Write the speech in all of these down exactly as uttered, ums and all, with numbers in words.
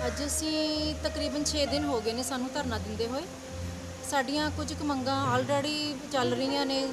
ਅੱਜ ਅਸੀਂ ਤਕਰੀਬਨ ਛੇ ਦਿਨ ਹੋ ਗਏ ਨੇ ਸਾਨੂੰ ਧਰਨਾ ਦਿੰਦੇ ਹੋਏ। ਸਾਡੀਆਂ ਕੁਝ ਕੁ ਮੰਗਾਂ ਆਲਰੇਡੀ ਚੱਲ ਰਹੀਆਂ ਨੇ।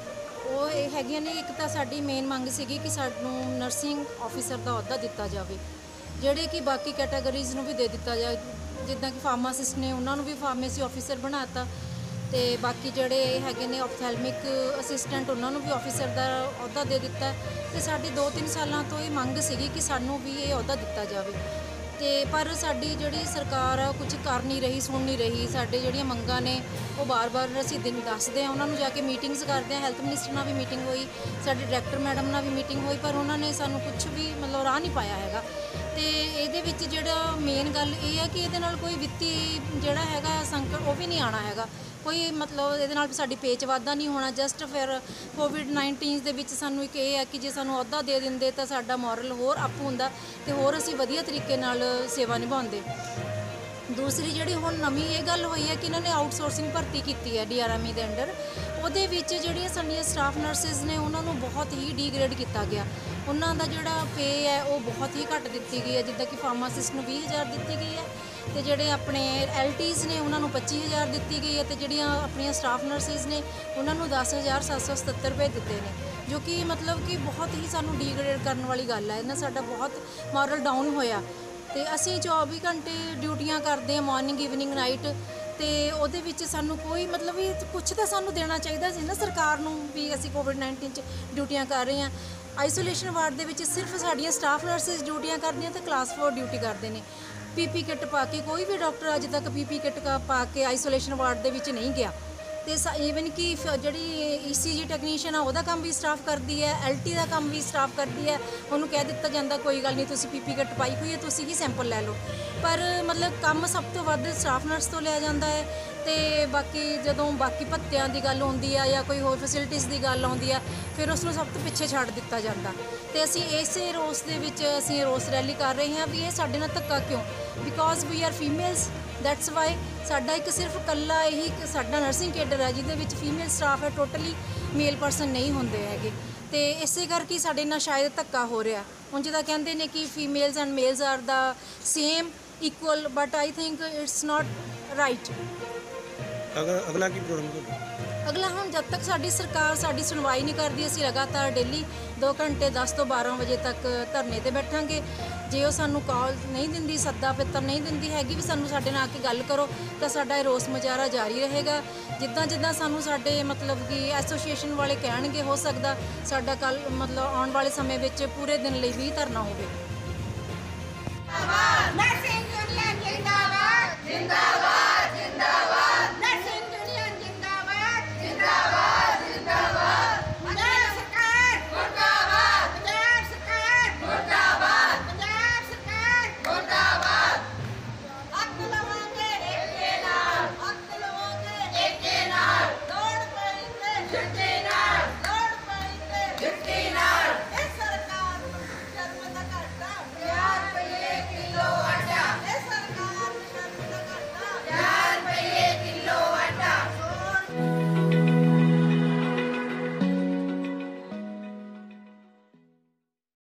ਉਹ ਇਹ ਹੈਗੀਆਂ ਨੇ, ਇੱਕ ਤਾਂ ਸਾਡੀ ਮੇਨ ਮੰਗ ਸੀਗੀ ਕਿ ਸਾਨੂੰ ਨਰਸਿੰਗ ਆਫਿਸਰ ਦਾ ਅਹੁਦਾ ਦਿੱਤਾ ਜਾਵੇ, ਜਿਹੜੇ ਕਿ ਬਾਕੀ ਕੈਟਾਗਰੀਜ਼ ਨੂੰ ਵੀ ਦੇ ਦਿੱਤਾ ਜਾਵੇ। ਜਿੱਦਾਂ ਕਿ ਫਾਰਮਾਸਿਸਟ ਨੇ ਉਹਨਾਂ ਨੂੰ ਵੀ ਫਾਰਮੇਸੀ ਆਫਿਸਰ ਬਣਾਤਾ, ਤੇ ਬਾਕੀ ਜਿਹੜੇ ਹੈਗੇ ਨੇ ਆਪਥੈਲਮਿਕ ਅਸਿਸਟੈਂਟ ਉਹਨਾਂ ਨੂੰ ਵੀ ਆਫਿਸਰ ਦਾ ਅਹੁਦਾ ਦੇ ਦਿੱਤਾ। ਤੇ ਸਾਡੀ ਦੋ ਤਿੰਨ ਸਾਲਾਂ ਤੋਂ ਇਹ ਮੰਗ ਸੀਗੀ ਕਿ ਸਾਨੂੰ ਵੀ ਇਹ ਅਹੁਦਾ ਦਿੱਤਾ ਜਾਵੇ, ਤੇ ਪਰ ਸਾਡੀ ਜਿਹੜੀ ਸਰਕਾਰ ਆ ਕੁਝ ਕਰ ਨਹੀਂ ਰਹੀ, ਸੁਣ ਨਹੀਂ ਰਹੀ। ਸਾਡੇ ਜਿਹੜੀਆਂ ਮੰਗਾਂ ਨੇ ਉਹ ਬਾਰ-ਬਾਰ ਅਸੀਂ ਦਿਨ ਦੱਸਦੇ ਹਾਂ, ਉਹਨਾਂ ਨੂੰ ਜਾ ਕੇ ਮੀਟਿੰਗਸ ਕਰਦੇ ਹਾਂ। ਹੈਲਥ ਮਿਨਿਸਟਰ ਨਾਲ ਵੀ ਮੀਟਿੰਗ ਹੋਈ, ਸਾਡੇ ਡਾਇਰੈਕਟਰ ਮੈਡਮ ਨਾਲ ਵੀ ਮੀਟਿੰਗ ਹੋਈ, ਪਰ ਉਹਨਾਂ ਨੇ ਸਾਨੂੰ ਕੁਝ ਵੀ ਮਤਲਬ ਰਾਹ ਨਹੀਂ ਪਾਇਆ ਹੈਗਾ। ਤੇ ਇਹਦੇ ਵਿੱਚ ਜਿਹੜਾ ਮੇਨ ਗੱਲ ਇਹ ਹੈ ਕਿ ਇਹਦੇ ਨਾਲ ਕੋਈ ਵਿੱਤੀ ਜਿਹੜਾ ਹੈਗਾ ਸੰਕਟ ਉਹ ਵੀ ਨਹੀਂ ਆਉਣਾ ਹੈਗਾ, ਕੋਈ ਮਤਲਬ ਇਹਦੇ ਨਾਲ ਸਾਡੀ ਪੇਚ ਵਾਧਾ ਨਹੀਂ ਹੋਣਾ। ਜਸਟ ਫਿਰ ਕੋਵਿਡ ਨਾਈਨਟੀਨ ਦੇ ਵਿੱਚ ਸਾਨੂੰ ਇੱਕ ਇਹ ਹੈ ਕਿ ਜੇ ਸਾਨੂੰ ਅਹੁਦਾ ਦੇ ਦਿੰਦੇ ਤਾਂ ਸਾਡਾ ਮੋਰਲ ਹੋਰ ਅਪ ਹੁੰਦਾ ਤੇ ਹੋਰ ਅਸੀਂ ਵਧੀਆ ਤਰੀਕੇ ਨਾਲ ਸੇਵਾ ਨਿਭਾਉਂਦੇ। ਦੂਸਰੀ ਜਿਹੜੀ ਹੁਣ ਨਵੀਂ ਇਹ ਗੱਲ ਹੋਈ ਹੈ ਕਿ ਇਹਨਾਂ ਨੇ ਆਊਟਸੋਰਸਿੰਗ ਭਰਤੀ ਕੀਤੀ ਹੈ ਡੀ ਆਰ ਐਮ ਈ ਦੇ ਅੰਡਰ। ਉਹਦੇ ਵਿੱਚ ਜਿਹੜੀਆਂ ਸਾਡੀਆਂ ਸਟਾਫ ਨਰਸਿਸ ਨੇ ਉਹਨਾਂ ਨੂੰ ਬਹੁਤ ਹੀ ਡੀਗ੍ਰੇਡ ਕੀਤਾ ਗਿਆ। ਉਹਨਾਂ ਦਾ ਜਿਹੜਾ ਪੇ ਹੈ ਉਹ ਬਹੁਤ ਹੀ ਘੱਟ ਦਿੱਤੀ ਗਈ ਹੈ, ਜਿੱਦਾਂ ਕਿ ਫਾਰਮਾਸਿਸਟ ਨੂੰ ਵੀਹ ਹਜ਼ਾਰ ਦਿੱਤੀ ਗਈ ਹੈ, ਤੇ ਜਿਹੜੇ ਆਪਣੇ ਐਲ ਟੀਜ਼ ਨੇ ਉਹਨਾਂ ਨੂੰ ਪੱਚੀ ਹਜ਼ਾਰ ਦਿੱਤੀ ਗਈ ਹੈ, ਤੇ ਜਿਹੜੀਆਂ ਆਪਣੀਆਂ ਸਟਾਫ ਨਰਸਿਸ ਨੇ ਉਹਨਾਂ ਨੂੰ ਦਸ ਹਜ਼ਾਰ ਸੱਤ ਸੌ ਸਤੱਤਰ ਰੁਪਏ ਦਿੱਤੇ ਨੇ, ਜੋ ਕਿ ਮਤਲਬ ਕਿ ਬਹੁਤ ਹੀ ਸਾਨੂੰ ਡੀਗ੍ਰੇਡ ਕਰਨ ਵਾਲੀ ਗੱਲ ਹੈ। ਇਹਨਾਂ ਸਾਡਾ ਬਹੁਤ ਮੋਰਲ ਡਾਊਨ ਹੋਇਆ। ਤੇ ਅਸੀਂ ਚੌਵੀ ਘੰਟੇ ਡਿਊਟੀਆਂ ਕਰਦੇ ਹਾਂ, ਮਾਰਨਿੰਗ ਈਵਨਿੰਗ ਨਾਈਟ, ਤੇ ਉਹਦੇ ਵਿੱਚ ਸਾਨੂੰ ਕੋਈ ਮਤਲਬ ਵੀ ਕੁਛ ਤਾਂ ਸਾਨੂੰ ਦੇਣਾ ਚਾਹੀਦਾ ਸੀ ਨਾ ਸਰਕਾਰ ਨੂੰ, ਵੀ ਅਸੀਂ ਕੋਵਿਡ ਨਾਈਨਟੀਨ 'ਚ ਡਿਊਟੀਆਂ ਕਰ ਰਹੇ ਹਾਂ। ਆਈਸੋਲੇਸ਼ਨ ਵਾਰਡ ਦੇ ਵਿੱਚ ਸਿਰਫ ਸਾਡੀਆਂ ਸਟਾਫ ਨਰਸਿਸ ਡਿਊਟੀਆਂ ਕਰਦੀਆਂ ਤੇ ਕਲਾਸ ਫੋਰ ਡਿਊਟੀ ਕਰਦੇ ਨੇ। ਪੀਪੀ ਕਿੱਟ ਪਾ ਕੇ ਕੋਈ ਵੀ ਡਾਕਟਰ ਅੱਜ ਤੱਕ ਪੀਪੀ ਕਿੱਟ ਪਾ ਕੇ ਆਈਸੋਲੇਸ਼ਨ ਵਾਰਡ ਦੇ ਵਿੱਚ ਨਹੀਂ ਗਿਆ। ਤੇ ਈਵਨ ਕਿ ਜਿਹੜੀ ਈ ਸੀ ਜੀ ਟੈਕਨੀਸ਼ੀਅਨ ਆ ਉਹਦਾ ਕੰਮ ਵੀ ਸਟਾਫ ਕਰਦੀ ਹੈ, ਐਲ ਟੀ ਦਾ ਕੰਮ ਵੀ ਸਟਾਫ ਕਰਦੀ ਹੈ। ਉਹਨੂੰ ਕਹਿ ਦਿੱਤਾ ਜਾਂਦਾ ਕੋਈ ਗੱਲ ਨਹੀਂ, ਤੁਸੀਂ ਪੀਪੀ ਕਿੱਟ ਪਾਈ ਹੋਈ ਹੈ, ਤੁਸੀਂ ਹੀ ਸੈਂਪਲ ਲੈ ਲਓ। ਪਰ ਮਤਲਬ ਕੰਮ ਸਭ ਤੋਂ ਵੱਧ ਸਟਾਫ ਨਰਸ ਤੋਂ ਲਿਆ ਜਾਂਦਾ ਹੈ। ਤੇ ਬਾਕੀ ਜਦੋਂ ਬਾਕੀ ਭੱਤਿਆਂ ਦੀ ਗੱਲ ਆਉਂਦੀ ਆ ਜਾਂ ਕੋਈ ਹੋਰ ਫੈਸਿਲਿਟੀਜ਼ ਦੀ ਗੱਲ ਆਉਂਦੀ ਆ, ਫਿਰ ਉਸ ਨੂੰ ਸਭ ਤੋਂ ਪਿੱਛੇ ਛੱਡ ਦਿੱਤਾ ਜਾਂਦਾ। ਤੇ ਅਸੀਂ ਇਸੇ ਰੋਸ ਦੇ ਵਿੱਚ ਅਸੀਂ ਰੋਸ ਰੈਲੀ ਕਰ ਰਹੇ ਹਾਂ ਵੀ ਇਹ ਸਾਡੇ ਨਾਲ ਧੱਕਾ ਕਿਉਂ, because we are females, that's why. ਸਾਡਾ ਇੱਕ ਸਿਰਫ ਇਕੱਲਾ ਇਹੀ ਸਾਡਾ ਨਰਸਿੰਗ ਕੇਡਰ ਹੈ ਜਿਹਦੇ ਵਿੱਚ ਫੀਮੇਲ ਸਟਾਫ ਹੈ, ਟੋਟਲੀ ਮੇਲ ਪਰਸਨ ਨਹੀਂ ਹੁੰਦੇ ਹੈਗੇ। ਤੇ ਇਸੇ ਕਰਕੇ ਸਾਡੇ ਨਾਲ ਸ਼ਾਇਦ ਧੱਕਾ ਹੋ ਰਿਹਾ। ਹੁਣ ਜਿੱਦਾਂ ਕਹਿੰਦੇ ਨੇ ਕਿ females and males are the same equal, but I think it's not right. ਅਗਰ ਅਗਲਾ ਕੀ ਪ੍ਰੋਗਰਾਮ? ਅਗਲਾ ਹੁਣ ਜਦ ਤੱਕ ਸਾਡੀ ਸਰਕਾਰ ਸਾਡੀ ਸੁਣਵਾਈ ਨਹੀਂ ਕਰਦੀ, ਅਸੀਂ ਲਗਾਤਾਰ ਡੇਲੀ ਦੋ ਘੰਟੇ ਦਸ ਤੋਂ ਬਾਰਾਂ ਵਜੇ ਤੱਕ ਧਰਨੇ 'ਤੇ ਬੈਠਾਂਗੇ। ਜੇ ਉਹ ਸਾਨੂੰ ਕਾਲ ਨਹੀਂ ਦਿੰਦੀ, ਸੱਦਾ ਪੱਤਰ ਨਹੀਂ ਦਿੰਦੀ ਹੈਗੀ ਵੀ ਸਾਨੂੰ ਸਾਡੇ ਨਾਲ ਆ ਕੇ ਗੱਲ ਕਰੋ, ਤਾਂ ਸਾਡਾ ਇਹ ਰੋਸ ਮੁਜ਼ਾਹਰਾ ਜਾਰੀ ਰਹੇਗਾ। ਜਿੱਦਾਂ ਜਿੱਦਾਂ ਸਾਨੂੰ ਸਾਡੇ ਮਤਲਬ ਕਿ ਐਸੋਸੀਏਸ਼ਨ ਵਾਲੇ ਕਹਿਣਗੇ, ਹੋ ਸਕਦਾ ਸਾਡਾ ਕੱਲ ਮਤਲਬ ਆਉਣ ਵਾਲੇ ਸਮੇਂ ਵਿੱਚ ਪੂਰੇ ਦਿਨ ਲਈ ਵੀ ਧਰਨਾ ਹੋਵੇ। ਨਰਸਿੰਗ ਯੂਨੀਅਨ ਜਿੰਦਾਬਾਦ ਜਿੰਦਾਬਾਦ ਜਿੰਦਾਬਾਦ, ਨਰਸਿੰਗ ਯੂਨੀਅਨ ਜਿੰਦਾਬਾਦ ਜਿੰਦਾਬਾਦ ਜਿੰਦਾਬਾਦ, ਪੰਜਾਬ ਸਰਕਾਰ ਮੁਰਦਾਬਾਦ, ਪੰਜਾਬ ਸਰਕਾਰ ਮੁਰਦਾਬਾਦ, ਪੰਜਾਬ ਸਰਕਾਰ ਮੁਰਦਾਬਾਦ। ਹੱਕ ਲਵਾਂਗੇ ਏਕੇ ਨਾਲ, ਹੱਕ ਲਵਾਂਗੇ ਏਕੇ ਨਾਲ, ਲੋੜ ਪਈ ਤੇ ਛੱਡੇ